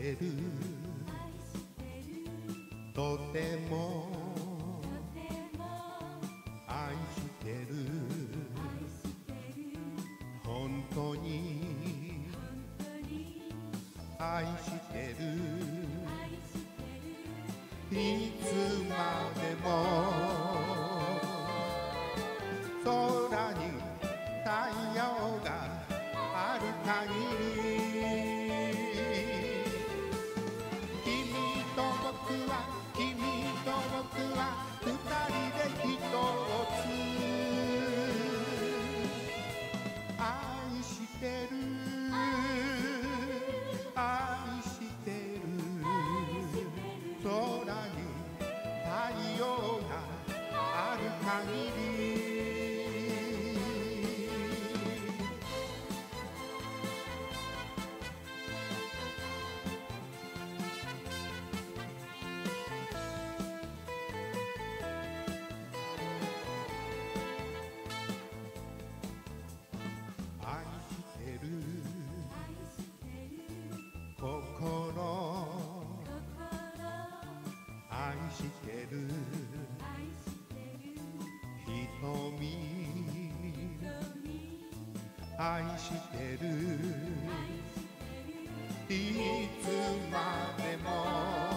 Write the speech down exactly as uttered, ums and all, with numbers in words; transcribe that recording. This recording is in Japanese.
してるとても愛してる本当に愛してるいつまでも空に太陽がある限り君と僕は君と僕は二人で一つ愛してる愛してる空に太陽がある限り愛してる心愛してる瞳愛してるいつまでも